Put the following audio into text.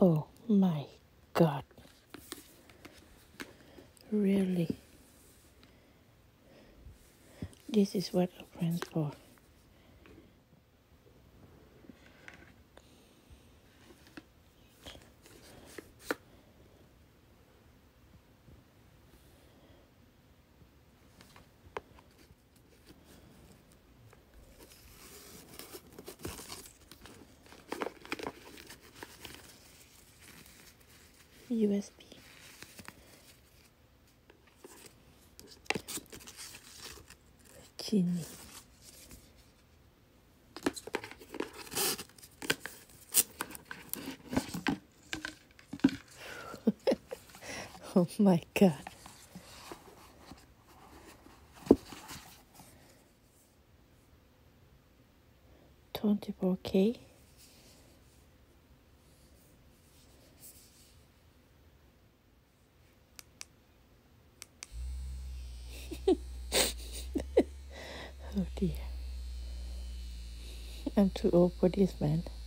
Oh my God. Really? This is what a friend's for. USB. Chini. Oh my God. 24K. Oh dear. I'm too old for this, man.